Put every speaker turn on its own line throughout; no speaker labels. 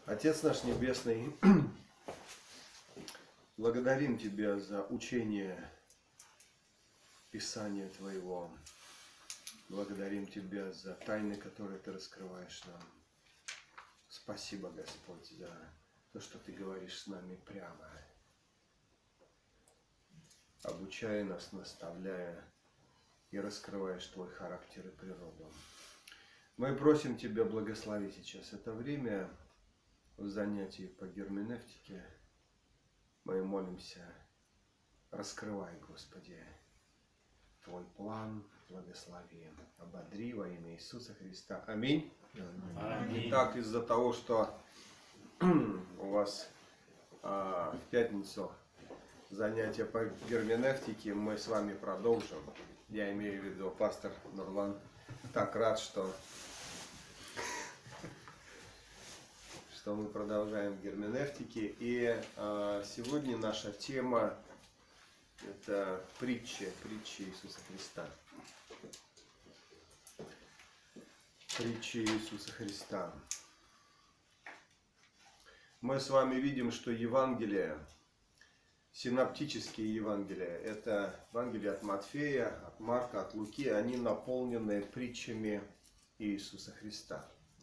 Отец наш Небесный, благодарим Тебя за учение Писания Твоего. Благодарим Тебя за тайны, которые Ты раскрываешь нам. Спасибо, Господь, за то, что Ты говоришь с нами прямо, обучая нас, наставляя и раскрываешь Твой характер и природу. Мы просим Тебя благослови сейчас это время в занятии по герменевтике. Мы молимся, раскрывай, Господи, Твой план, благослови, ободри во имя Иисуса Христа. Аминь.
Аминь.
Итак, из-за того, что у вас в пятницу занятия по герменевтике, мы с вами продолжим. Я имею в виду, пастор Нурлан так рад, что мы продолжаем герменевтики. И сегодня наша тема — это притчи Иисуса Христа. Притчи Иисуса Христа. Мы с вами видим, что Евангелие, синоптические Евангелия, это Евангелие от Матфея, от Марка, от Луки, они наполнены притчами Иисуса Христа.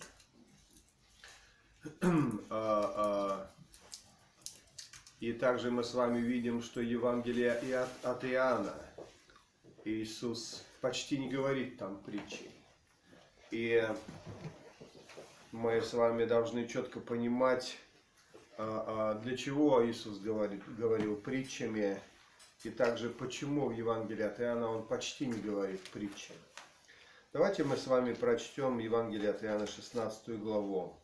И также мы с вами видим, что Евангелие и от Иоанна, Иисус почти не говорит там притчи. И мы с вами должны четко понимать, для чего Иисус говорил притчами, и также почему в Евангелии от Иоанна он почти не говорит притчами. Давайте мы с вами прочтем Евангелие от Иоанна 16 главу,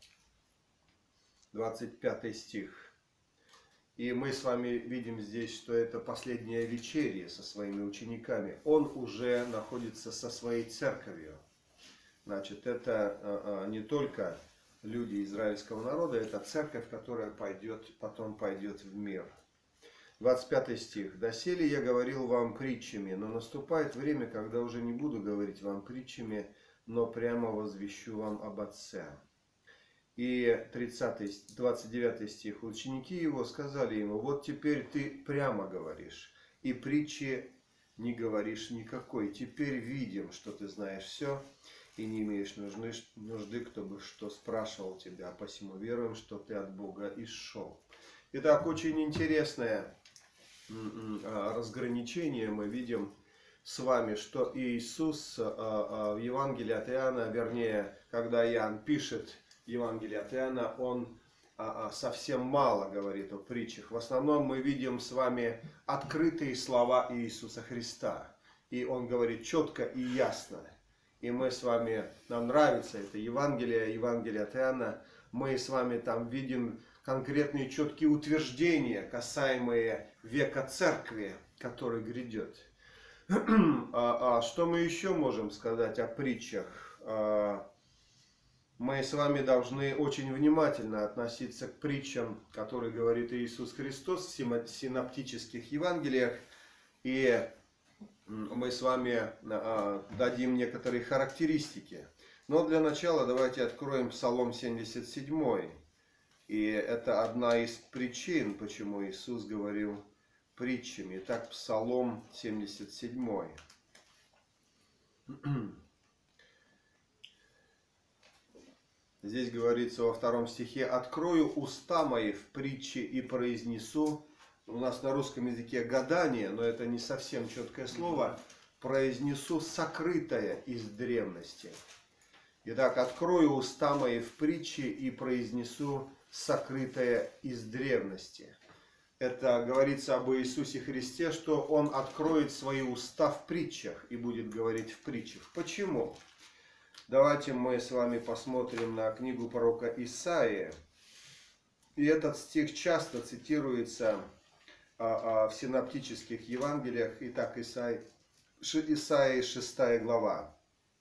25 стих. И мы с вами видим здесь, что это последняя вечеря со своими учениками. Он уже находится со своей церковью. Значит, это не только люди израильского народа, это церковь, которая потом пойдет в мир. 25 стих. «Доселе я говорил вам притчами, но наступает время, когда уже не буду говорить вам притчами, но прямо возвещу вам об Отце». И 29 стих. «Ученики его сказали ему: вот теперь ты прямо говоришь, и притчи не говоришь никакой. Теперь видим, что ты знаешь все, и не имеешь нужды, кто бы что спрашивал тебя, посему веруем, что ты от Бога исшел». Итак, очень интересное разграничение мы видим с вами, что Иисус в Евангелии от Иоанна, вернее, когда Иоанн пишет Евангелие от Иоанна, он совсем мало говорит о притчах. В основном мы видим с вами открытые слова Иисуса Христа. И он говорит четко и ясно. И мы с вами, нам нравится это Евангелие от Иоанна. Мы с вами там видим конкретные четкие утверждения, касаемые века церкви, который грядет. Что мы еще можем сказать о притчах? Мы с вами должны очень внимательно относиться к притчам, которые говорит Иисус Христос в синоптических Евангелиях. И мы с вами дадим некоторые характеристики. Но для начала давайте откроем Псалом 77. И это одна из причин, почему Иисус говорил притчами. Итак, Псалом 77. Здесь говорится во 2 стихе: «Открою уста мои в притче и произнесу». У нас на русском языке гадание, но это не совсем четкое слово. «Произнесу сокрытое из древности». Итак, открою уста мои в притче и произнесу сокрытое из древности. Это говорится об Иисусе Христе, что Он откроет свои уста в притчах и будет говорить в притчах. Почему? Давайте мы с вами посмотрим на книгу пророка Исаии. И этот стих часто цитируется в синоптических Евангелиях. Итак, Исаии 6 глава,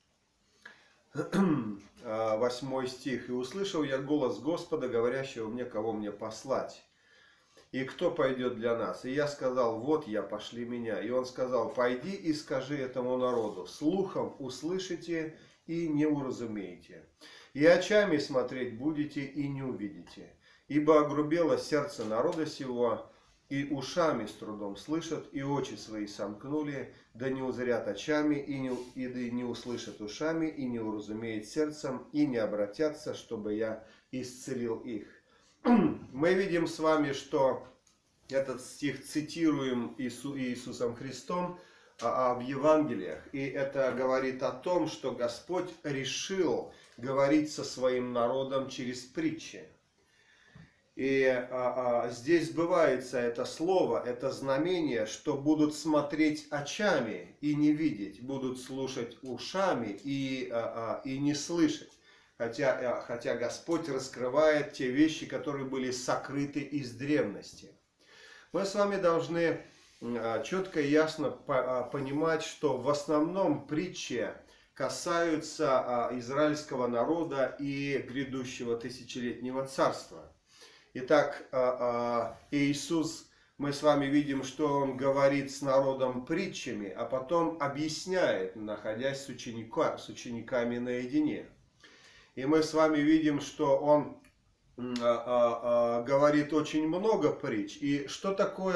8 стих. «И услышал я голос Господа, говорящего мне, кого мне послать, и кто пойдет для нас? И я сказал: вот я, пошли меня. И он сказал: пойди и скажи этому народу: слухом услышите и не уразумеете, И очами смотреть будете, и не увидите. Ибо огрубело сердце народа сего, и ушами с трудом слышат, и очи свои сомкнули, да не узрят очами, да не услышат ушами, и не уразумеют сердцем, и не обратятся, чтобы я исцелил их». Мы видим с вами, что этот стих цитируем Иисусом Христом в Евангелиях. И это говорит о том, что Господь решил говорить со своим народом через притчи. И здесь сбывается это слово, это знамение, что будут смотреть очами и не видеть, будут слушать ушами и не слышать. Хотя Господь раскрывает те вещи, которые были сокрыты из древности. Мы с вами должны четко и ясно понимать, что в основном притчи касаются израильского народа и грядущего тысячелетнего царства. Итак, Иисус, мы с вами видим, что Он говорит с народом притчами, а потом объясняет, находясь с учениками наедине. И мы с вами видим, что Он говорит очень много притч. И что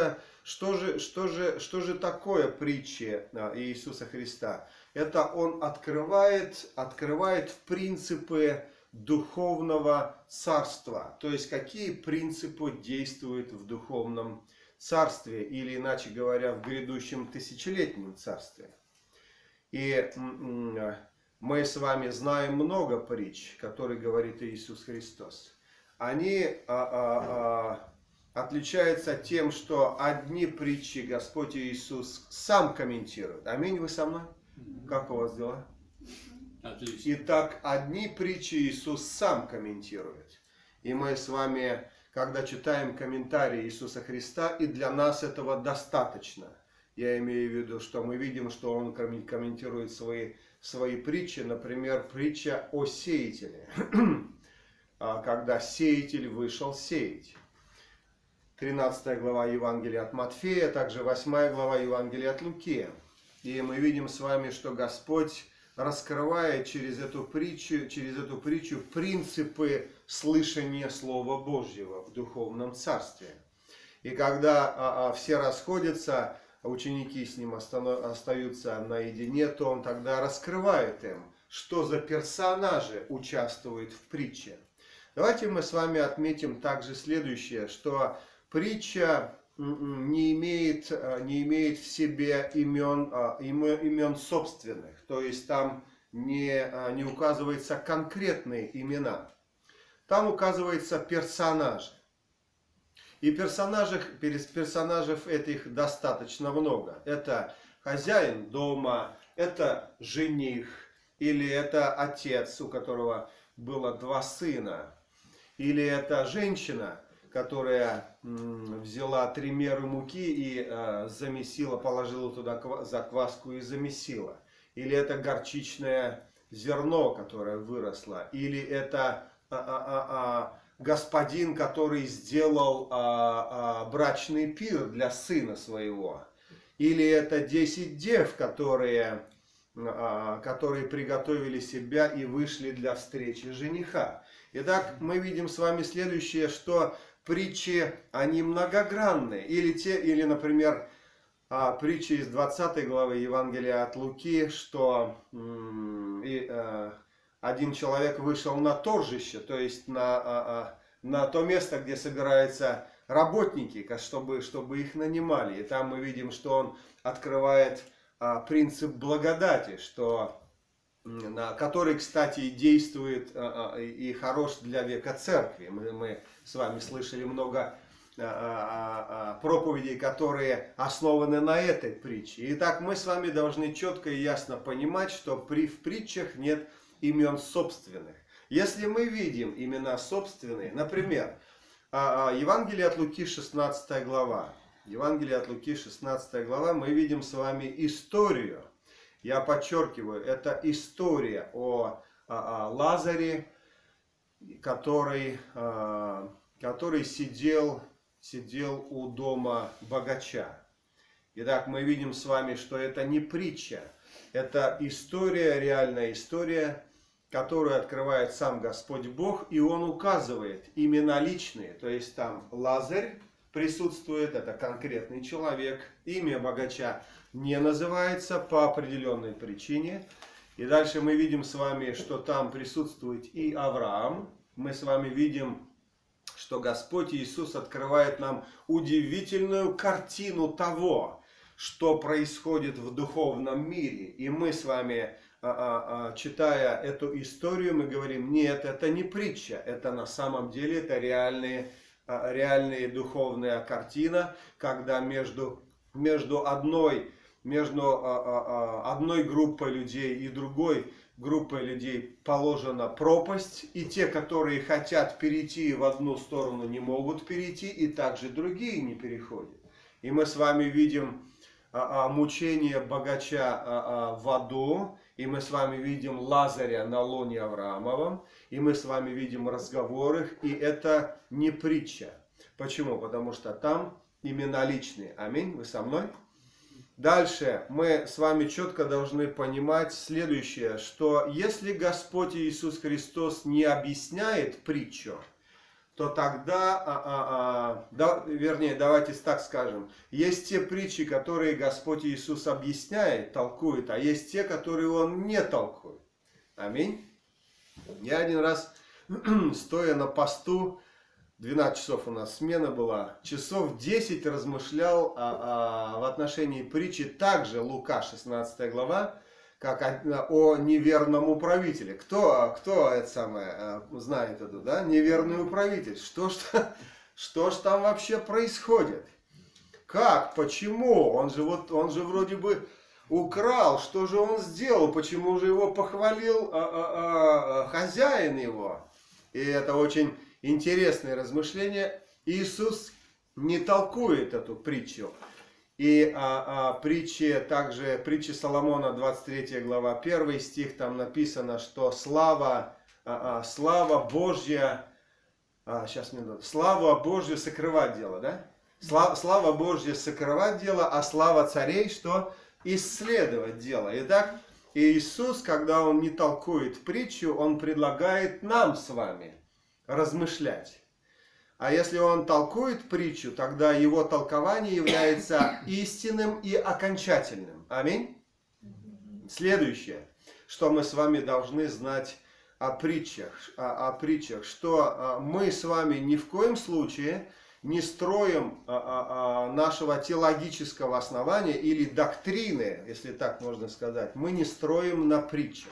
же такое притчи Иисуса Христа? Это Он открывает принципы духовного царства. То есть, какие принципы действуют в духовном царстве, или, иначе говоря, в грядущем тысячелетнем царстве. И мы с вами знаем много притч, которые говорит Иисус Христос. Они отличаются тем, что одни притчи Господь Иисус сам комментирует. Аминь, вы со мной? Как у вас дела?
Отлично.
Итак, одни притчи Иисус сам комментирует. И мы с вами, когда читаем комментарии Иисуса Христа, и для нас этого достаточно. Я имею в виду, что мы видим, что Он комментирует свои притчи. Например, притча о сеятеле. Когда сеятель вышел сеять. 13 глава Евангелия от Матфея, также 8 глава Евангелия от Луки. И мы видим с вами, что Господь раскрывает через эту притчу принципы слышания Слова Божьего в духовном царстве. И когда все расходятся, ученики с Ним остаются наедине, то Он тогда раскрывает им, что за персонажи участвуют в притче. Давайте мы с вами отметим также следующее, что притча не имеет в себе имен собственных, то есть там не указываются конкретные имена, там указываются персонажи. И персонажей этих достаточно много. Это хозяин дома, это жених, или это отец, у которого было 2 сына, или это женщина, которая взяла 3 меры муки и замесила, положила туда закваску и замесила. Или это горчичное зерно, которое выросло. Или это господин, который сделал брачный пир для сына своего. Или это 10 дев, которые приготовили себя и вышли для встречи жениха. Итак, мы видим с вами следующее, что притчи, они многогранные. Или, например, притча из 20 главы Евангелия от Луки, что один человек вышел на торжище, то есть на то место, где собираются работники, чтобы их нанимали. И там мы видим, что он открывает принцип благодати, который, кстати, действует и хорош для века церкви. Мы с вами слышали много проповедей, которые основаны на этой притче. Итак, мы с вами должны четко и ясно понимать, что в притчах нет имен собственных. Если мы видим имена собственные, например, Евангелие от Луки, 16 глава. Евангелие от Луки, 16 глава, мы видим с вами историю. Я подчеркиваю, это история о Лазаре, который сидел у дома богача. Итак, мы видим с вами, что это не притча, это история, реальная история, которую открывает сам Господь Бог, и Он указывает имена личные. То есть там Лазарь присутствует, это конкретный человек. Имя богача не называется по определенной причине. И дальше мы видим с вами, что там присутствует и Авраам. Мы с вами видим, что Господь Иисус открывает нам удивительную картину того, что происходит в духовном мире. И мы с вами, читая эту историю, мы говорим, нет, это не притча, это на самом деле это реальная духовная картина, когда между одной группой людей и другой группой людей положена пропасть, и те, которые хотят перейти в одну сторону, не могут перейти, и также другие не переходят. И мы с вами видим мучение богача в аду, и мы с вами видим Лазаря на лоне Авраамовом, и мы с вами видим разговор их, и это не притча. Почему? Потому что там имена личные. Аминь. Вы со мной? Дальше мы с вами четко должны понимать следующее, что если Господь Иисус Христос не объясняет притчу, то тогда, вернее, давайте так скажем, есть те притчи, которые Господь Иисус объясняет, толкует, а есть те, которые Он не толкует. Аминь. Я один раз, стоя на посту, 12 часов у нас смена была, часов 10 размышлял в отношении притчи, также Лука, 16 глава, как о неверном управителе. Кто это самое знает это, да? Неверный управитель. Что ж там вообще происходит? Как? Почему? Он же вроде бы украл. Что же он сделал? Почему же его похвалил хозяин его? И это очень интересное размышление. Иисус не толкует эту притчу. И также притча Соломона, 23 глава, 1 стих, там написано, что слава Божья, слава Божья сокрывать дело, да? Слава Божья сокрывать дело, а слава царей, что? Исследовать дело. Итак, Иисус, когда Он не толкует притчу, Он предлагает нам с вами размышлять. А если Он толкует притчу, тогда его толкование является истинным и окончательным. Аминь. Следующее, что мы с вами должны знать о притчах, что мы с вами ни в коем случае не строим нашего теологического основания или доктрины, если так можно сказать, мы не строим на притчах.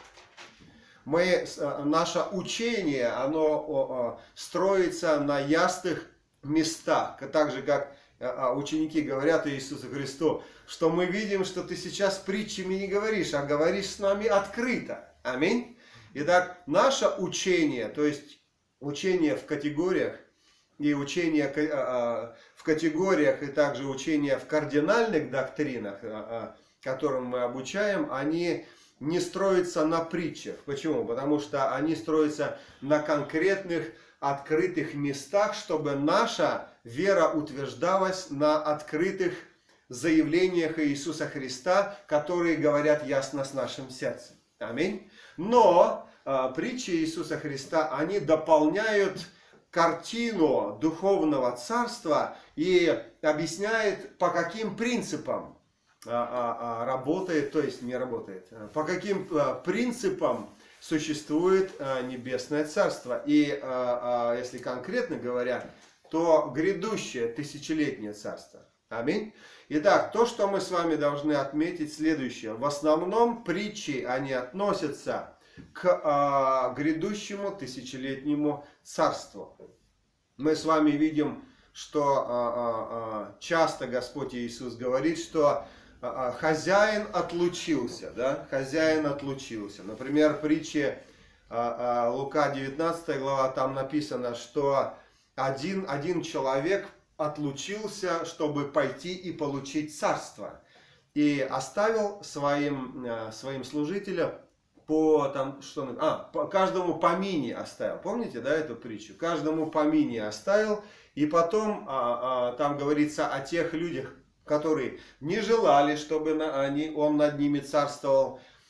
Наше учение, оно строится на ясных местах. Так же, как ученики говорят Иисусу Христу, что мы видим, что ты сейчас притчами не говоришь, а говоришь с нами открыто. Аминь. Итак, наше учение, то есть учение в категориях, и учение в категориях, и также учение в кардинальных доктринах, которым мы обучаем, они не строятся на притчах. Почему? Потому что они строятся на конкретных открытых местах, чтобы наша вера утверждалась на открытых заявлениях Иисуса Христа, которые говорят ясно с нашим сердцем. Аминь. Но притчи Иисуса Христа, они дополняют картину духовного царства и объясняют, по каким принципам работает, то есть не работает, по каким принципам существует Небесное Царство. И если конкретно говоря, то грядущее тысячелетнее Царство. Аминь. Итак, то, что мы с вами должны отметить, следующее. В основном притчи, они относятся к грядущему тысячелетнему Царству. Мы с вами видим, что часто Господь Иисус говорит, что хозяин отлучился, да? Хозяин отлучился. Например, в притче Лука 19 глава, там написано, что один человек отлучился, чтобы пойти и получить царство. И оставил своим служителям по каждому по мини оставил. Помните, да, эту притчу? Каждому по мини оставил. И потом там говорится о тех людях, которые не желали, чтобы он над ними царствовал.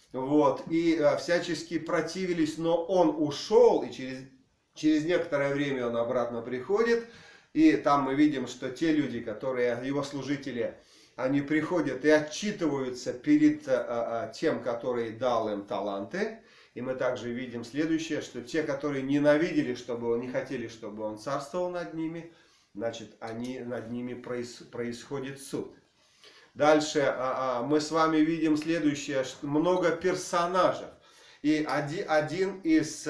вот, и всячески противились, но он ушел, и через некоторое время он обратно приходит, и там мы видим, что те люди, которые, его служители, они приходят и отчитываются перед тем, который дал им таланты. И мы также видим следующее, что те, которые ненавидели, не хотели, чтобы он царствовал над ними, значит, над ними происходит суд. Дальше мы с вами видим следующее, что много персонажей. И одни из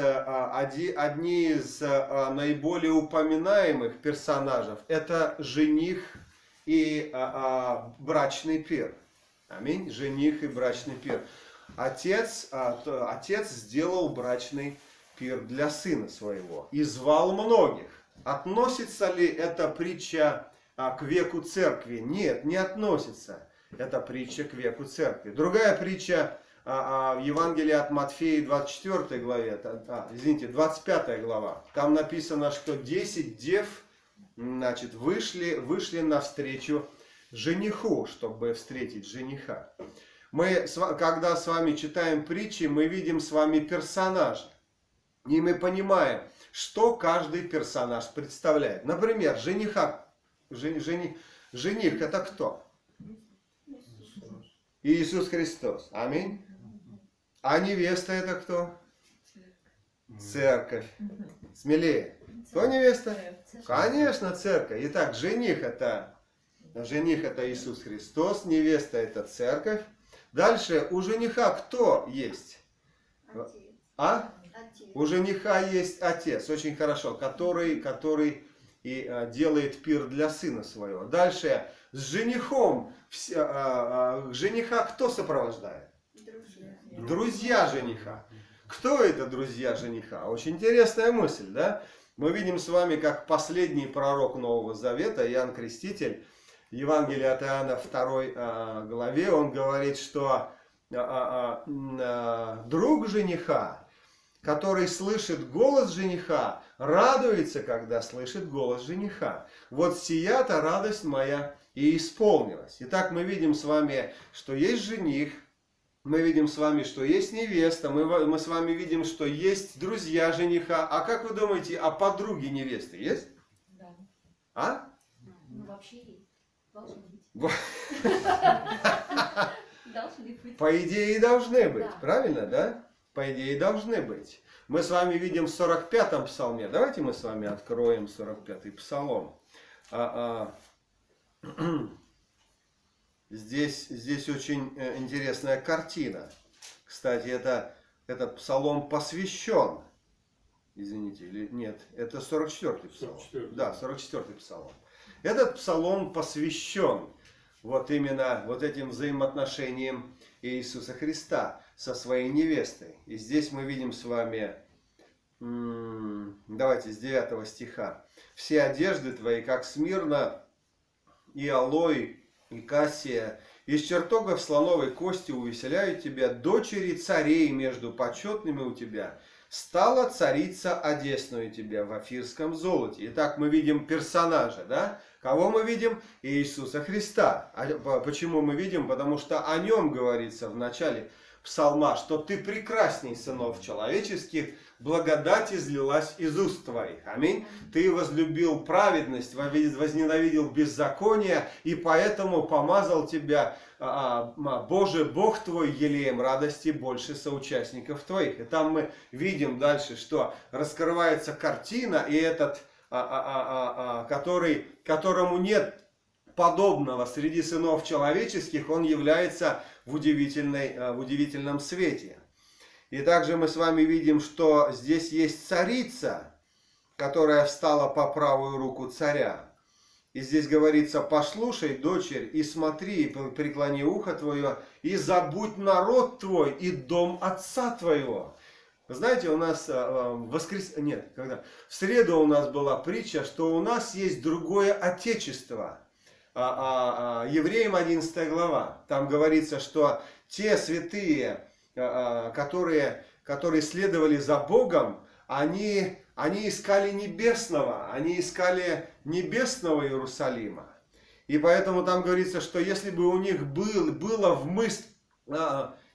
наиболее упоминаемых персонажей – это жених и брачный пир. Аминь. Жених и брачный пир. Отец сделал брачный пир для сына своего и звал многих. Относится ли эта притча к веку церкви? Нет, не относится. Это притча к веку церкви. Другая притча в Евангелии от Матфея 24 главе, 25 глава. Там написано, что 10 дев, значит, вышли навстречу жениху, чтобы встретить жениха. Мы, когда с вами читаем притчи, мы видим с вами персонажа. И мы понимаем, что каждый персонаж представляет. Например, жених это кто? Иисус Христос. Аминь. А невеста это кто? Церковь. Смелее. Кто невеста? Конечно, церковь. Итак, жених это Иисус Христос, невеста это церковь. Дальше у жениха кто есть?
Отец.
Отец. У жениха есть отец, очень хорошо, который и делает пир для сына своего. Дальше с женихом, жениха кто сопровождает? Друзья жениха. Кто это друзья жениха? Очень интересная мысль, да? Мы видим с вами, как последний пророк Нового Завета, Иоанн Креститель, Евангелие от Иоанна 2 главе, он говорит, что друг жениха, который слышит голос жениха, радуется, когда слышит голос жениха. Вот сия-то радость моя и исполнилась. Итак, мы видим с вами, что есть жених, мы видим с вами, что есть невеста, мы с вами видим, что есть друзья жениха. А как вы думаете, а подруги невесты есть?
Да.
А?
Ну, вообще есть. Должны быть. Должны быть.
По идее должны быть,
Да.
правильно, да? По идее должны быть. Мы с вами видим в 45-м псалме. Давайте мы с вами откроем 45-й псалом. Здесь очень интересная картина. Кстати, этот псалом посвящен. Извините, или нет, это 44-й псалом.
44-й.
Да, 44-й псалом. Этот псалом посвящен вот именно вот этим взаимоотношениям Иисуса Христа со своей невестой. И здесь мы видим с вами, давайте с 9 стиха. «Все одежды твои, как смирно, и алой, и кассия, из чертогов слоновой кости увеселяют тебя, дочери царей между почетными у тебя. Стала царица одесную тебя в офирском золоте». Итак, мы видим персонажа, да? Кого мы видим? Иисуса Христа. Почему мы видим? Потому что о нем говорится в начале псалма, что ты прекрасней сынов человеческих, благодать излилась из уст твоих. Аминь. Ты возлюбил праведность, возненавидел беззаконие, и поэтому помазал тебя Боже, Бог твой, елеем радости больше соучастников твоих. И там мы видим дальше, что раскрывается картина, и этот, которому нет подобного среди сынов человеческих, он является в удивительном свете. И также мы с вами видим, что здесь есть царица, которая встала по правую руку царя. И здесь говорится: послушай, дочерь, и смотри, и преклони ухо твое, и забудь народ твой и дом отца твоего. Вы знаете, у нас в среду у нас была притча, что у нас есть другое отечество. Евреям 11 глава. Там говорится, что те святые, которые следовали за Богом, они искали небесного, они искали небесного Иерусалима. И поэтому там говорится, что если бы у них было в мысли,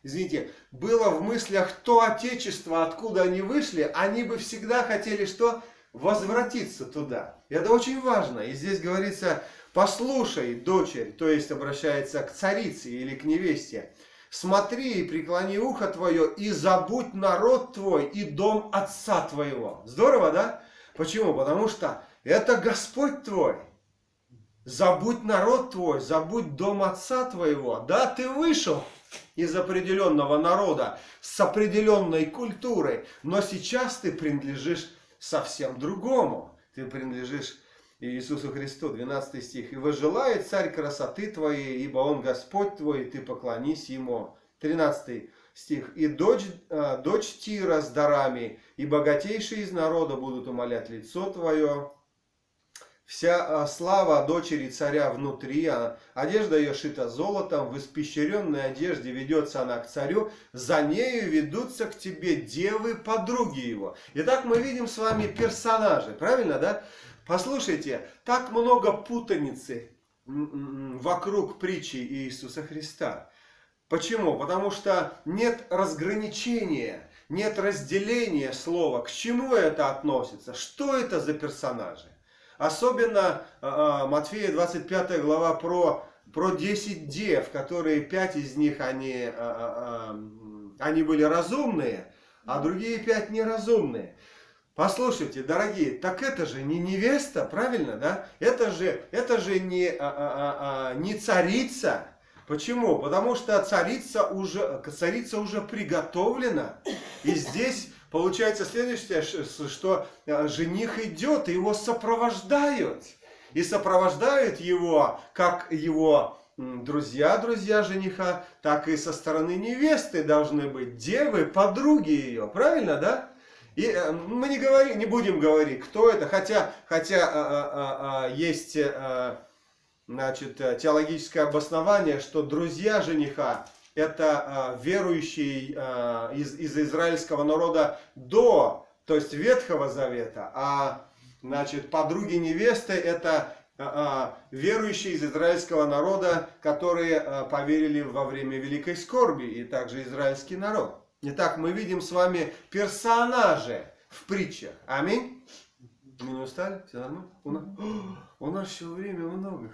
извините, было в мыслях то отечество, откуда они вышли, они бы всегда хотели что? Возвратиться туда. И это очень важно. И здесь говорится, послушай, дочерь, то есть обращается к царице или к невесте, смотри и преклони ухо твое, и забудь народ твой и дом отца твоего. Здорово, да? Почему? Потому что это Господь твой. Забудь народ твой, забудь дом отца твоего. Да, ты вышел из определенного народа, с определенной культурой, но сейчас ты принадлежишь совсем другому. Ты принадлежишь Иисусу Христу, 12 стих. «И возжелает царь красоты твоей, ибо он Господь твой, и ты поклонись ему». 13 стих. «И дочь Тира с дарами, и богатейшие из народа будут умолять лицо твое». Вся слава дочери царя внутри, одежда ее шита золотом, в испещренной одежде ведется она к царю, за нею ведутся к тебе девы, подруги его. Итак, мы видим с вами персонажей, правильно, да? Послушайте, так много путаницы вокруг притчи Иисуса Христа. Почему? Потому что нет разграничения, нет разделения слова, к чему это относится, что это за персонажи. Особенно Матфея 25 глава про 10 дев, которые 5 из них они были разумные, а другие 5 неразумные. Послушайте, дорогие, так это же не невеста, правильно, да? Это же не царица. Почему? Потому что царица уже приготовлена. И здесь получается следующее, что жених идет, и его сопровождают. И сопровождают его, как его друзья жениха, так и со стороны невесты должны быть девы, подруги ее. Правильно, да? И мы не будем говорить, кто это, хотя есть теологическое обоснование, что друзья жениха — это верующие из израильского народа то есть Ветхого Завета, а подруги невесты — это верующие из израильского народа, которые поверили во время Великой Скорби, и также израильский народ. Итак, мы видим с вами персонажи в притчах. Аминь. Мы не устали? Все нормально? У нас еще время много.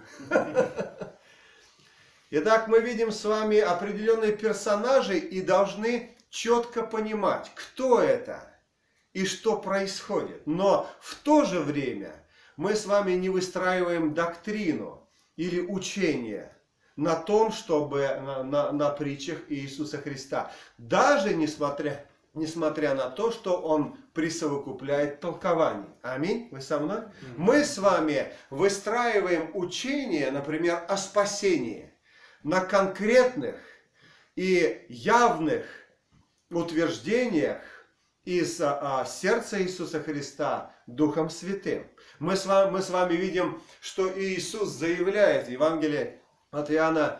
Итак, мы видим с вами определенные персонажи и должны четко понимать, кто это и что происходит. Но в то же время мы с вами не выстраиваем доктрину или учение на том, чтобы на притчах Иисуса Христа. Даже несмотря на то, что он присовокупляет толкование. Аминь? Вы со мной? Мы с вами выстраиваем учение, например, о спасении на конкретных и явных утверждениях из сердца Иисуса Христа Духом Святым. Мы с вами видим, что Иисус заявляет в Евангелии от Иоанна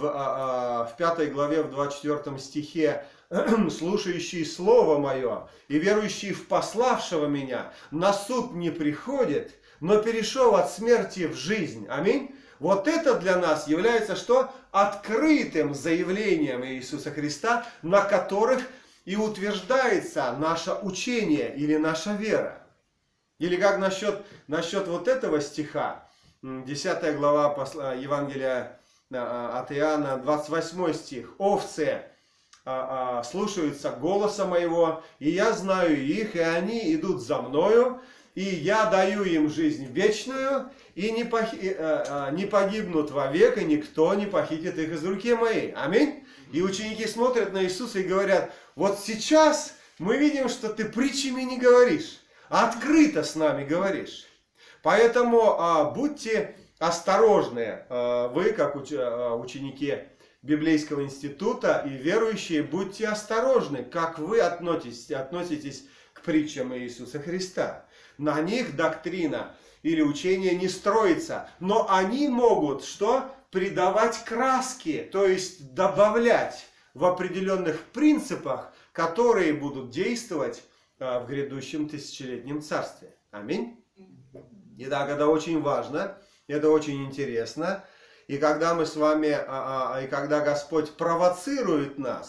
в 5 главе, в 24 стихе: «Слушающий Слово Мое и верующий в пославшего Меня на суд не приходит, но перешел от смерти в жизнь». Аминь. Вот это для нас является что? Открытым заявлением Иисуса Христа, на которых и утверждается наше учение или наша вера. Или как насчет вот этого стиха, 10 глава Евангелия от Иоанна, 28 стих. «Овцы слушаются голоса моего, и я знаю их, и они идут за мною, и я даю им жизнь вечную, и не погибнут вовек, и никто не похитит их из руки моей». Аминь. И ученики смотрят на Иисуса и говорят: вот сейчас мы видим, что ты притчами не говоришь, а открыто с нами говоришь. Поэтому будьте осторожны, вы, как ученики Библейского института и верующие, будьте осторожны, как вы относитесь к притчам Иисуса Христа. На них доктрина или учение не строится, но они могут что? Придавать краски, то есть добавлять в определенных принципах, которые будут действовать в грядущем тысячелетнем царстве. Аминь. И да, это очень важно, это очень интересно. И когда мы с вами, и когда Господь провоцирует нас,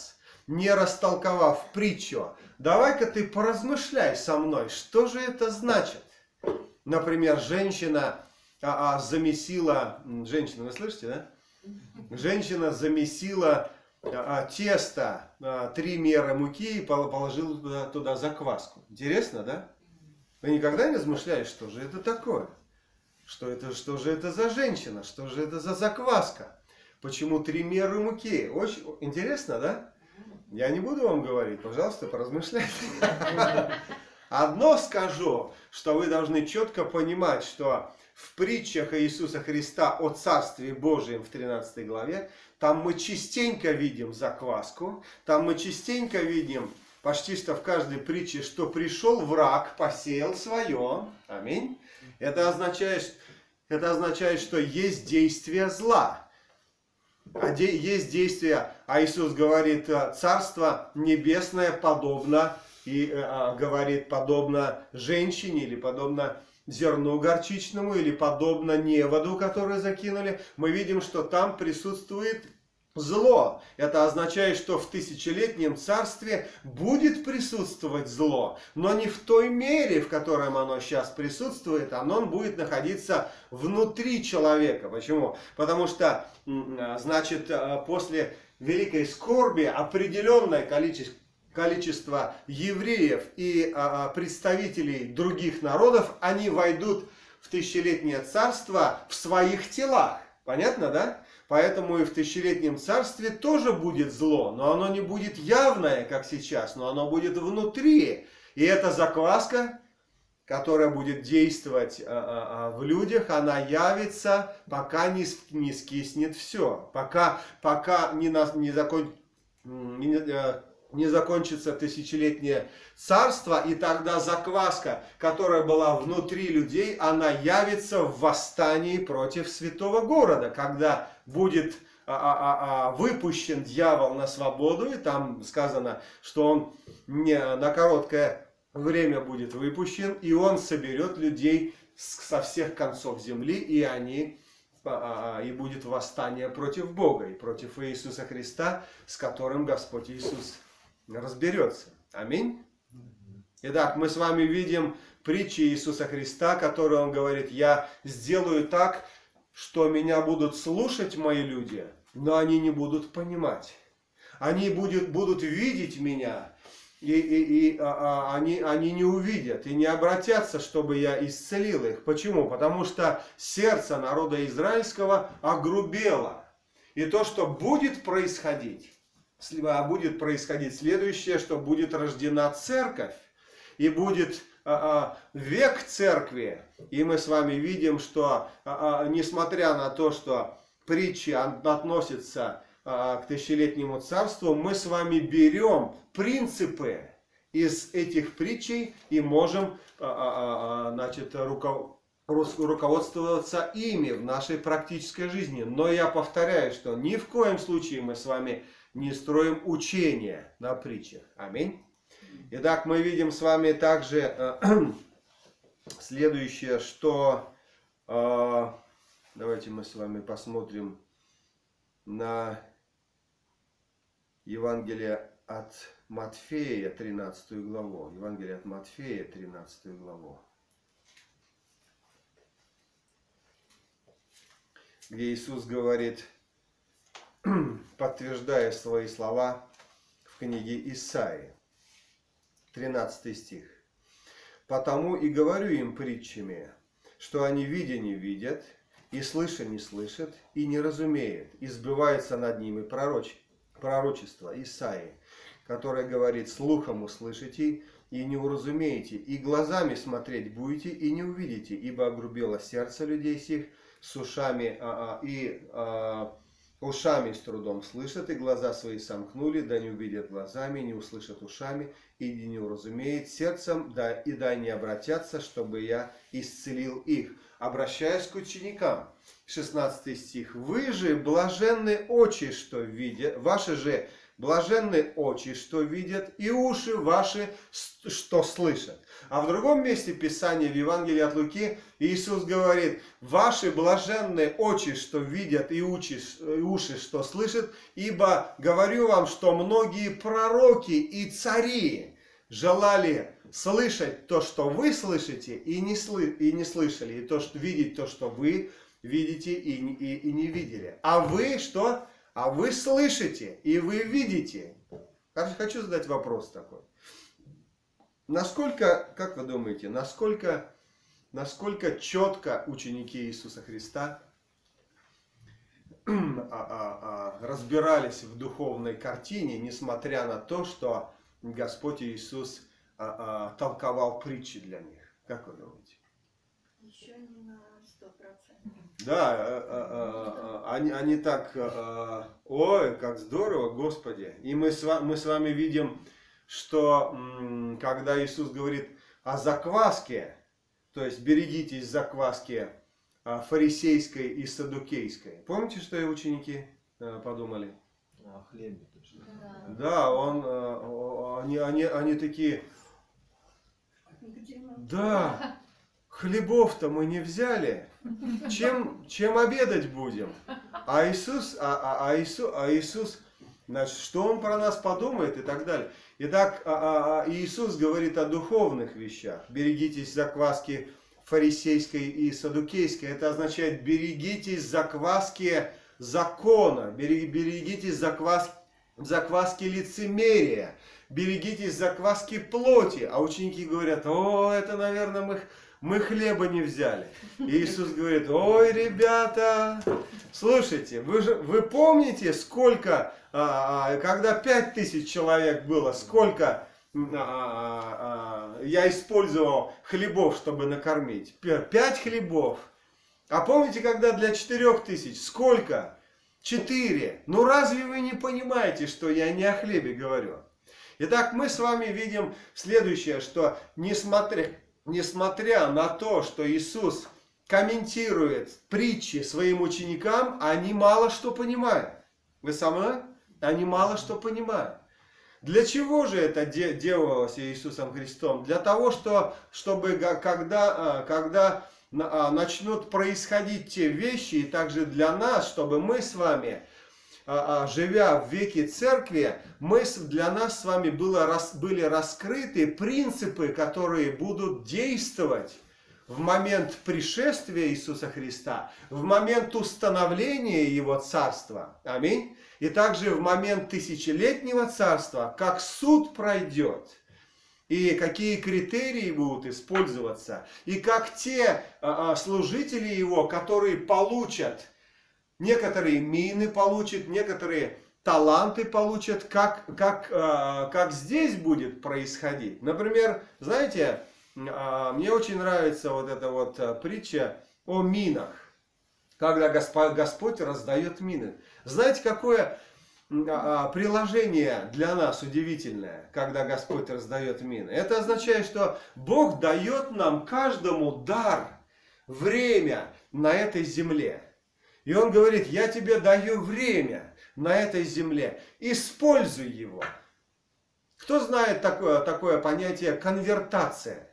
не растолковав притчу, давай-ка ты поразмышляй со мной, что же это значит. Например, женщина замесила, женщина, вы слышите, да? Женщина замесила тесто, 3 меры муки и положила туда закваску. Интересно, да? Вы никогда не размышляете, что же это такое? Что же это за женщина? Что же это за закваска? Почему 3 меры муки? Очень интересно, да? Я не буду вам говорить, пожалуйста, поразмышляйте. Одно скажу, что вы должны четко понимать, что в притчах Иисуса Христа о Царстве Божьем в 13 главе, там мы частенько видим закваску, там мы частенько видим почти что в каждой притче, что пришел враг, посеял свое. Аминь. Это означает, что есть действие зла. Есть действие, а Иисус говорит, Царство Небесное подобно, и говорит, подобно женщине, или подобно зерну горчичному, или подобно неводу, которую закинули. Мы видим, что там присутствует зло. Это означает, что в тысячелетнем царстве будет присутствовать зло, но не в той мере, в котором оно сейчас присутствует, оно будет находиться внутри человека. Почему? Потому что, значит, после великой скорби определенное количество евреев и представителей других народов, они войдут в тысячелетнее царство в своих телах. Понятно, да? Поэтому и в тысячелетнем царстве тоже будет зло, но оно не будет явное, как сейчас, но оно будет внутри. И эта закваска, которая будет действовать в людях, она явится, пока не скиснет все, пока не закончится тысячелетнее царство, и тогда закваска, которая была внутри людей, она явится в восстании против святого города, когда будет выпущен дьявол на свободу, и там сказано, что он на короткое время будет выпущен, и он соберет людей со всех концов земли, и будет восстание против Бога и против Иисуса Христа, с которым Господь Иисус разберется. Аминь. Итак, мы с вами видим притчи Иисуса Христа, которые Он говорит, я сделаю так, что меня будут слушать мои люди, но они не будут понимать. Они будут видеть меня, и они не увидят и не обратятся, чтобы я исцелил их. Почему? Потому что сердце народа израильского огрубело. И то, что будет происходить следующее, что будет рождена церковь, и будет век церкви. И мы с вами видим, что несмотря на то, что притчи относятся к тысячелетнему царству, мы с вами берем принципы из этих притчей и можем руководствоваться ими в нашей практической жизни. Но я повторяю, что ни в коем случае мы с вами не строим учения на притчах. Аминь. Итак, мы видим с вами также следующее, что давайте мы с вами посмотрим на Евангелие от Матфея, 13 главу. Евангелие от Матфея, 13 главу. Где Иисус говорит, подтверждая свои слова в книге Исаии. 13 стих. «Потому и говорю им притчами, что они видя не видят, и слыша не слышат, и не разумеют, и сбывается над ними пророчество Исаии, которое говорит, слухом услышите, и не уразумеете, и глазами смотреть будете, и не увидите, ибо огрубело сердце людей сих, с ушами ушами с трудом слышат, и глаза свои сомкнули, да не увидят глазами, не услышат ушами, и не уразумеют сердцем, да не обратятся, чтобы я исцелил их». Обращаясь к ученикам, 16 стих. «Вы же блаженны очи, что видят, ваши же Блаженны очи, что видят, и уши ваши, что слышат. А в другом месте Писания, в Евангелии от Луки, Иисус говорит: ваши блаженны очи, что видят, и уши, что слышат, ибо говорю вам, что многие пророки и цари желали слышать то, что вы слышите, и не слышали, и то, что видеть то, что вы видите, и не видели. А вы что? А вы слышите, и вы видите. Хочу задать вопрос такой. Насколько, как вы думаете, насколько четко ученики Иисуса Христа разбирались в духовной картине, несмотря на то, что Господь Иисус толковал притчи для них? Как вы думаете?
Еще не на 100%.
Да, они так, ой, как здорово, Господи. И мы с вами видим, что когда Иисус говорит о закваске, то есть берегитесь закваски фарисейской и саддукейской. Помните, что и ученики подумали?
О хлебе.
Да, они такие, да, хлебов-то мы не взяли, чем обедать будем? А Иисус, значит, что Он про нас подумает и так далее. Итак, Иисус говорит о духовных вещах. Берегитесь закваски фарисейской и саддукейской. Это означает: берегитесь закваски закона, берегитесь закваски лицемерия, берегитесь закваски плоти. А ученики говорят: о, это, наверное, мы хлеба не взяли. И Иисус говорит: ой, ребята, слушайте, вы помните, сколько, когда 5000 человек было, сколько я использовал хлебов, чтобы накормить? 5 хлебов. А помните, когда для 4000? Сколько? 4. Ну разве вы не понимаете, что я не о хлебе говорю? Итак, мы с вами видим следующее, что несмотря на то, что Иисус комментирует притчи своим ученикам, они мало что понимают. Вы со мной? Они мало что понимают. Для чего же это делалось Иисусом Христом? Для того, чтобы когда начнут происходить те вещи, и также для нас, чтобы мы с вами, живя в веке церкви, для нас с вами были раскрыты принципы, которые будут действовать в момент пришествия Иисуса Христа, в момент установления Его Царства. Аминь. И также в момент тысячелетнего Царства, как суд пройдет, и какие критерии будут использоваться, и как те служители Его, которые получат, некоторые мины получат, некоторые таланты получат, как здесь будет происходить. Например, знаете, мне очень нравится вот эта вот притча о минах, когда Господь раздает мины. Знаете, какое приложение для нас удивительное, когда Господь раздает мины? Это означает, что Бог дает нам каждому дар, время на этой земле. И Он говорит: я тебе даю время на этой земле, используй его. Кто знает такое понятие конвертация?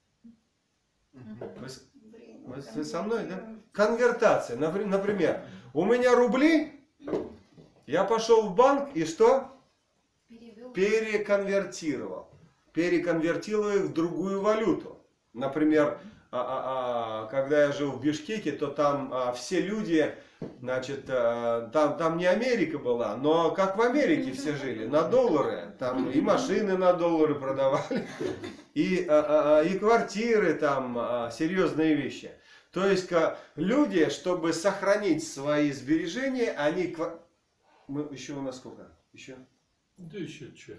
Вы со мной, да? Конвертация. Например, у меня рубли, я пошел в банк и что? Переконвертировал. Переконвертировал их в другую валюту. Например, когда я жил в Бишкеке, то там все люди, значит, там не Америка была, но как в Америке все жили, на доллары. Там и машины на доллары продавали, и квартиры, там серьезные вещи. То есть люди, чтобы сохранить свои сбережения, они... Еще у нас сколько? Еще?
Да еще час.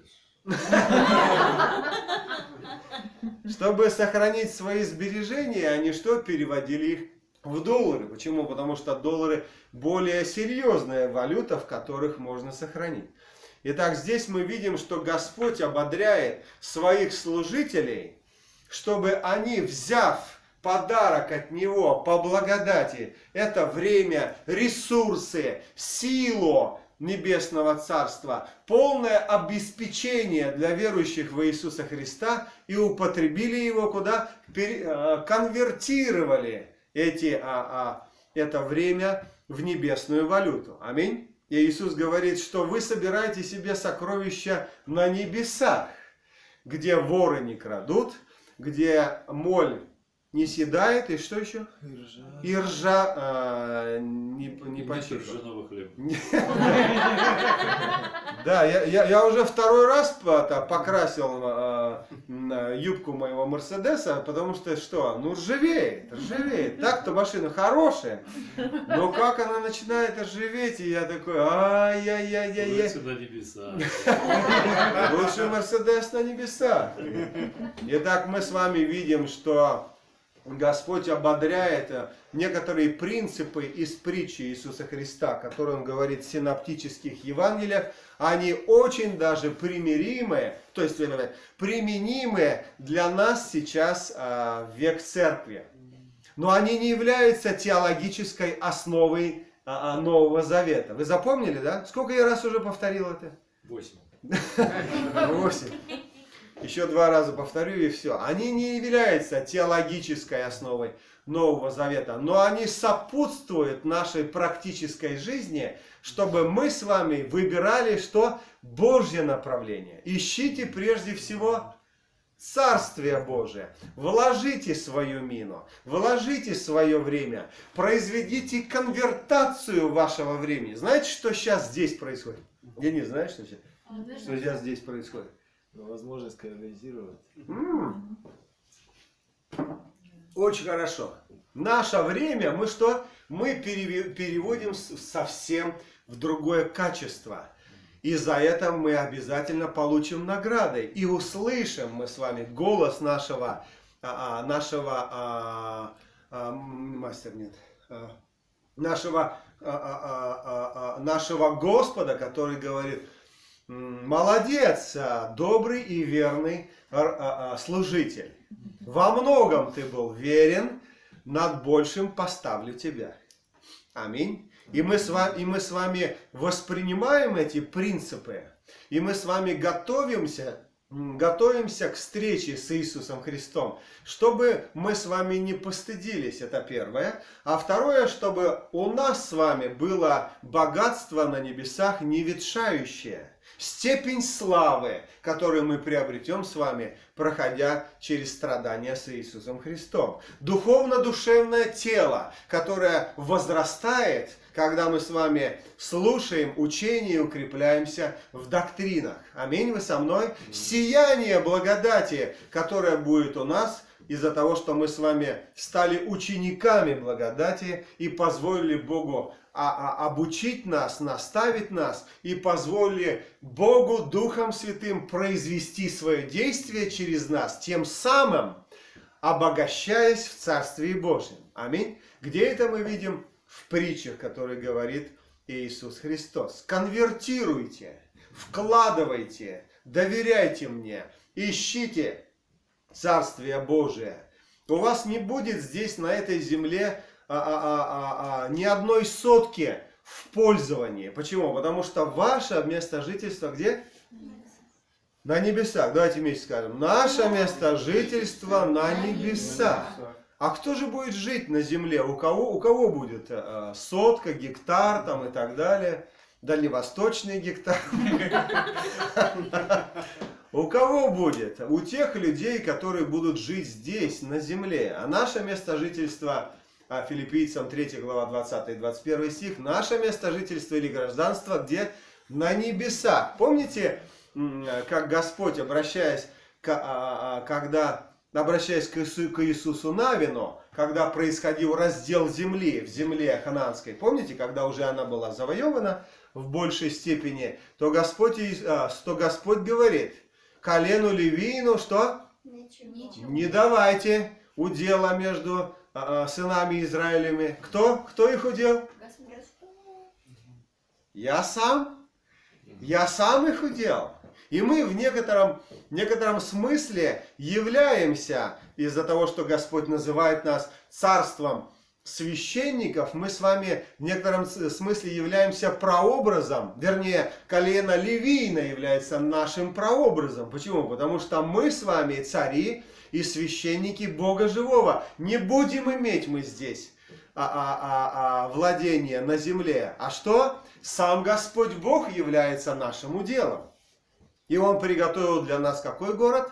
Чтобы сохранить свои сбережения, они что? Переводили их в доллары. Почему? Потому что доллары более серьезная валюта, в которых можно сохранить. Итак, здесь мы видим, что Господь ободряет своих служителей, чтобы они, взяв подарок от Него по благодати, это время, ресурсы, силу, Небесного Царства, полное обеспечение для верующих в Иисуса Христа, и употребили его куда? Конвертировали это время в небесную валюту. Аминь. И Иисус говорит, что вы собираете себе сокровища на небесах, где воры не крадут, где моль не съедает, и что еще? И ржа не почешет.
Ржаного хлеба.
Да, я уже второй раз покрасил юбку моего Мерседеса, потому что, ну ржавеет. Так-то машина хорошая, но как она начинает ржаветь, и я такой, ай-яй-яй-яй.
Лучше на небеса.
Лучше Мерседес на небесах. Итак, мы с вами видим, что Господь ободряет некоторые принципы из притчи Иисуса Христа, которые Он говорит в синоптических Евангелиях, они очень даже применимые для нас сейчас в век Церкви. Но они не являются теологической основой Нового Завета. Вы запомнили, да? Сколько я раз уже повторил это?
8.
8. Еще 2 раза повторю, и все. Они не являются теологической основой Нового Завета, но они сопутствуют нашей практической жизни, чтобы мы с вами выбирали, что Божье направление. Ищите прежде всего Царствие Божие. Вложите свою мину, вложите свое время, произведите конвертацию вашего времени. Знаете, что сейчас здесь происходит? Денис, знаешь, что сейчас здесь происходит?
Возможность конвертировать.
Очень хорошо. Наше время мы что? Мы переводим совсем в другое качество. И за это мы обязательно получим награды. И услышим мы с вами голос нашего Господа, который говорит: молодец, добрый и верный служитель. Во многом ты был верен, над большим поставлю тебя. Аминь. И мы с вами воспринимаем эти принципы, и мы с вами готовимся к встрече с Иисусом Христом, чтобы мы с вами не постыдились, это первое. А второе, чтобы у нас с вами было богатство на небесах неветшающее. Степень славы, которую мы приобретем с вами, проходя через страдания с Иисусом Христом. Духовно-душевное тело, которое возрастает, когда мы с вами слушаем учение и укрепляемся в доктринах. Аминь, вы со мной? Сияние благодати, которое будет у нас из-за того, что мы с вами стали учениками благодати и позволили Богу обучить нас, наставить нас, и позволили Богу Духом Святым произвести свое действие через нас, тем самым обогащаясь в Царстве Божьем. Аминь. Где это мы видим? В притчах, которые говорит Иисус Христос. Конвертируйте, вкладывайте, доверяйте мне, ищите Царствие Божие. У вас не будет здесь, на этой земле, ни одной сотки в пользовании. Почему? Потому что ваше место жительства где? На небесах. Давайте вместе скажем. Наше место жительства на небесах. А кто же будет жить на земле? У кого будет сотка, гектар там и так далее? Дальневосточный гектар. У кого будет? У тех людей, которые будут жить здесь, на земле. А наше место жительства, Филиппийцам 3 глава 20 и 21 стих, наше место жительства или гражданства где? На небесах. Помните, как Господь, обращаясь к Иисусу Навину, когда происходил раздел земли в земле ханаанской, помните, когда уже она была завоевана в большей степени, то Господь говорит: колену Левину что?
Ничего.
Не давайте удела между сынами Израилевыми. Кто их удел? Я сам их удел. И мы в некотором смысле являемся, из-за того, что Господь называет нас царством священников мы с вами в некотором смысле являемся прообразом, вернее, колено Левийна является нашим прообразом. Почему? Потому что мы с вами цари и священники Бога Живого. Не будем иметь мы здесь владение на земле. А что? Сам Господь Бог является нашим уделом. И Он приготовил для нас какой город?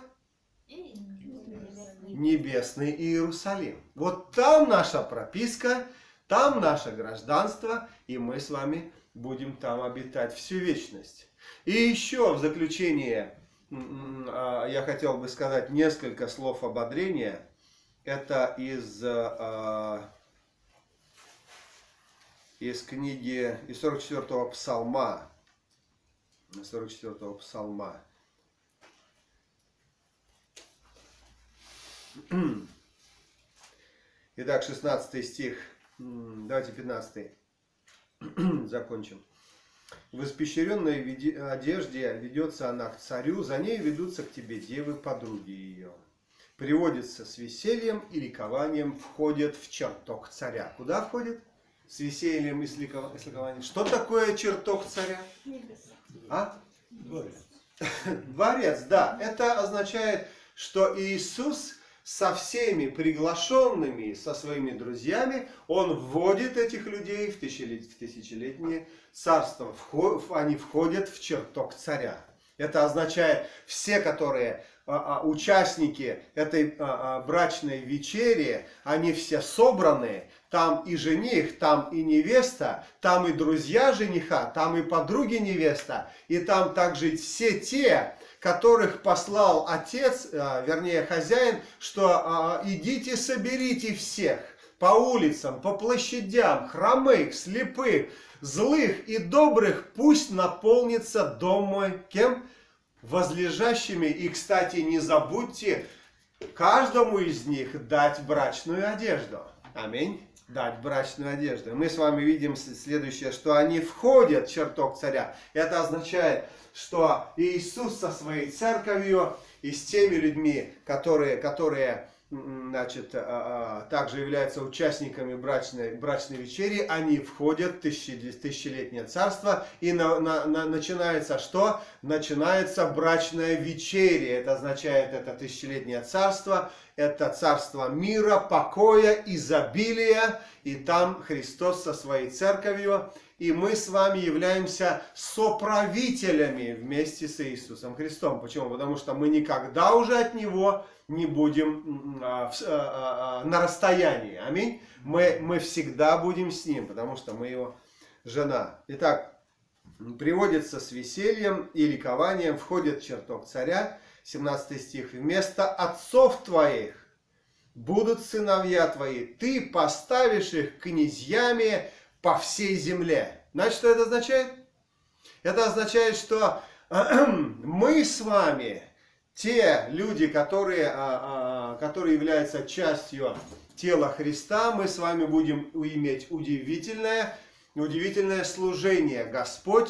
Небесный Иерусалим. Вот там наша прописка, там наше гражданство, и мы с вами будем там обитать всю вечность. И еще в заключение я хотел бы сказать несколько слов ободрения. Это из книги, из 44-го псалма. 44-го псалма. Итак, 16 стих. Давайте 15. Закончим. В испещренной одежде ведется она к царю, за ней ведутся к тебе девы, подруги ее. Приводится с весельем и ликованием, входят в чертог царя. Куда входит? С весельем и с ликованием. Что такое чертог царя? А?
Дворец.
Дворец, да. Это означает, что Иисус со всеми приглашенными, со своими друзьями, Он вводит этих людей в тысячелетнее царство. Они входят в чертог царя. Это означает, все, которые участники этой брачной вечери, они все собраны. Там и жених, там и невеста, там и друзья жениха, там и подруги невеста. И там также все те, которых послал отец, вернее хозяин, что идите соберите всех по улицам, по площадям, хромых, слепых, злых и добрых, пусть наполнится дом мой кем? Возлежащими. И, кстати, не забудьте каждому из них дать брачную одежду. Аминь. Дать брачную одежду. Мы с вами видим следующее, что они входят в чертог царя. Это означает, что Иисус со своей церковью и с теми людьми, которые значит, также являются участниками брачной вечери, они входят в тысячелетнее царство. И начинается что? Начинается брачная вечеря. Это означает, это тысячелетнее царство. Это царство мира, покоя, изобилия. И там Христос со своей церковью. И мы с вами являемся соправителями вместе с Иисусом Христом. Почему? Потому что мы никогда уже от Него не будем на расстоянии. Аминь. Мы всегда будем с Ним, потому что мы Его жена. Итак, приводится с весельем и ликованием, входит в чертог царя. 17 стих. Вместо отцов твоих будут сыновья твои, ты поставишь их князьями по всей земле. Знаете, что это означает? Это означает, что мы с вами, те люди, которые являются частью тела Христа, мы с вами будем иметь удивительное служение. Господь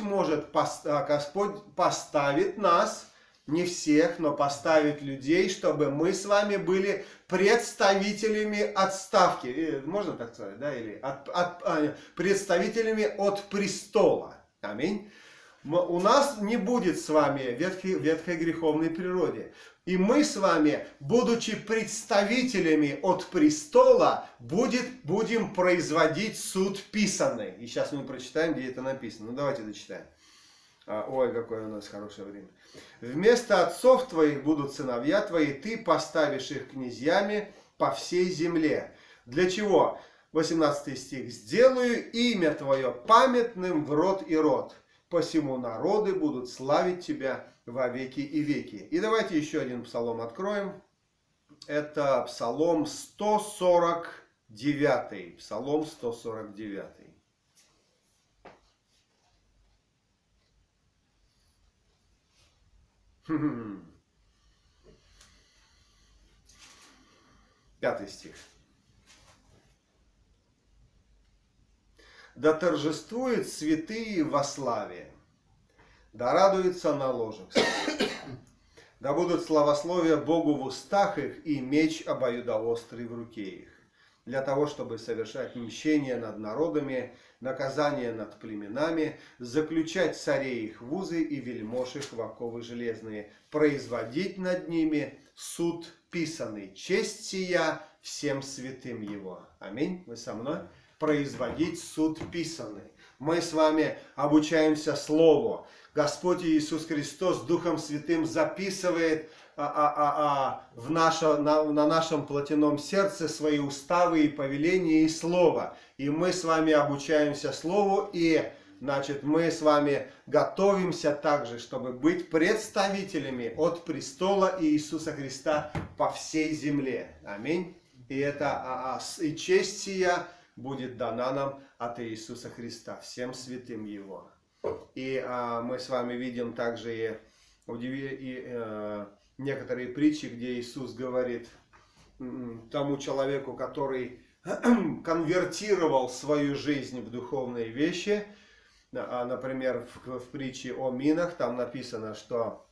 поставит нас, не всех, но поставит людей, чтобы мы с вами были представителями отставки. Можно так сказать, да? Или представителями от престола. Аминь. У нас не будет с вами ветхой греховной природы. И мы с вами, будучи представителями от престола, будем производить суд писанный. И сейчас мы прочитаем, где это написано. Ну давайте дочитаем. Ой, какое у нас хорошее время. Вместо отцов твоих будут сыновья твои, ты поставишь их князьями по всей земле. Для чего? 18 стих. Сделаю имя твое памятным в род и род. Посему народы будут славить тебя во веки и веки. И давайте еще один псалом откроем. Это псалом 149. Псалом 149. Пятый стих. Да торжествуют святые во славе, да радуются на ложах своих, да будут славословия Богу в устах их и меч обоюдоострый в руке их, для того, чтобы совершать мщение над народами, наказание над племенами, заключать царей их в узы и вельмож их в оковы железные, производить над ними суд писанный, честь сия всем святым его. Аминь. Вы со мной? Производить суд писанный. Мы с вами обучаемся Слову. Господь Иисус Христос Духом Святым записывает на нашем плотяном сердце свои уставы и повеления и Слово. И мы с вами обучаемся Слову, и значит, мы с вами готовимся также, чтобы быть представителями от престола Иисуса Христа по всей земле. Аминь. И это и честь сия будет дана нам от Иисуса Христа, всем святым Его. И мы с вами видим также некоторые притчи, где Иисус говорит тому человеку, который конвертировал свою жизнь в духовные вещи. Например, в притче о минах там написано, что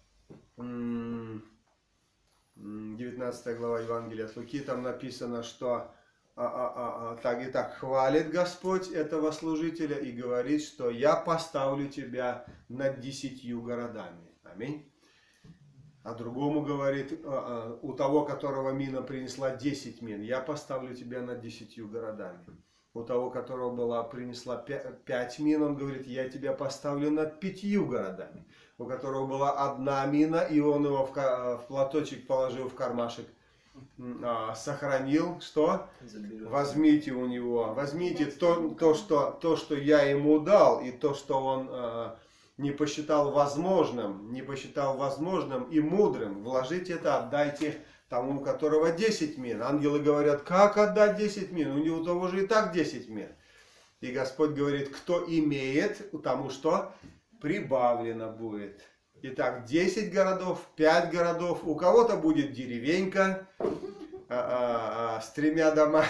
19 глава Евангелия от Луки, там написано, что так и так хвалит Господь этого служителя и говорит, что я поставлю тебя над 10 городами. Аминь. А другому говорит, у того, которого мина принесла 10 мин, я поставлю тебя над 10 городами. У того, которого принесла 5 мин, он говорит, я тебя поставлю над 5 городами. У которого была 1 мина, и он его в платочек положил в кармашек, сохранил, что? Возьмите у него, возьмите то, что я ему дал, и то, что он не посчитал возможным и мудрым, вложите это, отдайте тому, у которого 10 мин. Ангелы говорят, как отдать 10 мин? У него того же и так 10 мин. И Господь говорит, кто имеет, тому что прибавлено будет. Итак, 10 городов, 5 городов, у кого-то будет деревенька с 3 домами,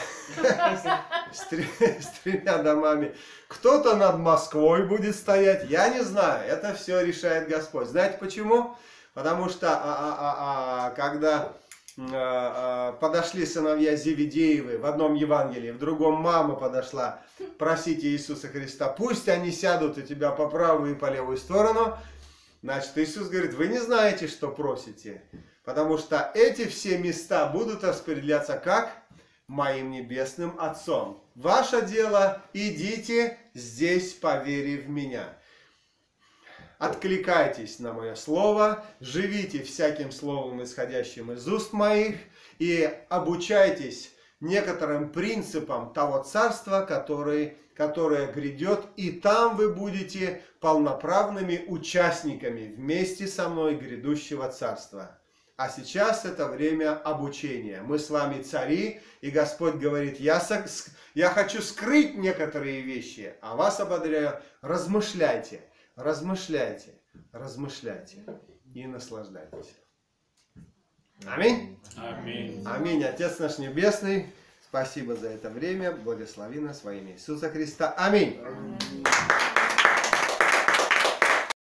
с 3 домами. Кто-то над Москвой будет стоять, я не знаю, это все решает Господь. Знаете почему? Потому что когда подошли сыновья Зеведеевы в одном Евангелии, в другом мама подошла просить Иисуса Христа, пусть они сядут у тебя по правую и по левую сторону. Значит, Иисус говорит, вы не знаете, что просите, потому что эти все места будут распределяться как? Моим небесным Отцом. Ваше дело, идите здесь по вере в Меня. Откликайтесь на Мое Слово, живите всяким словом, исходящим из уст моих, и обучайтесь некоторым принципам того царства, которое грядет, и там вы будете полноправными участниками вместе со мной грядущего царства. А сейчас это время обучения. Мы с вами цари, и Господь говорит, я хочу скрыть некоторые вещи, а вас ободряю, размышляйте, размышляйте, размышляйте и наслаждайтесь. Аминь.
Аминь.
Аминь. Отец наш Небесный, спасибо за это время. Благослови нас во имя Иисуса Христа. Аминь.